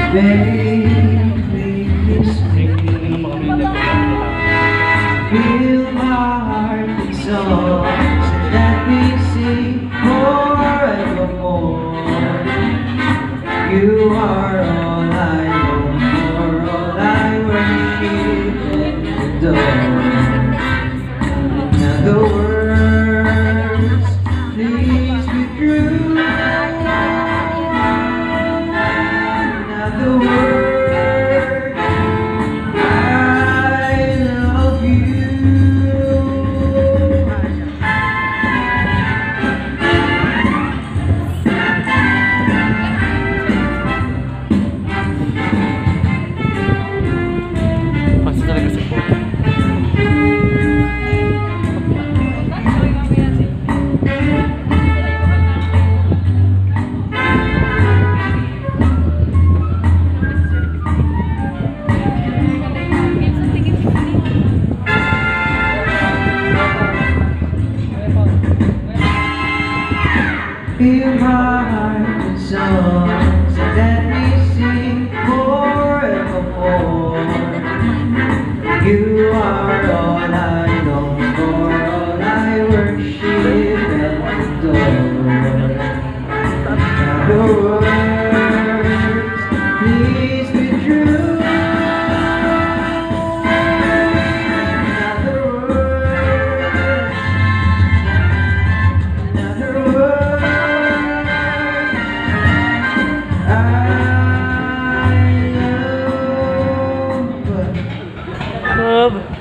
Baby, kiss me. Feel my heart beat songs that we sing forevermore. You are all I long for, all I worship and adore. In other words, please be true. In other words, I love you. Pasti talaga sa phone. Feel my heart in songs that we sing forevermore. You are all I long for, all I worship and adore. The words, please be true. Another word, I love. Love.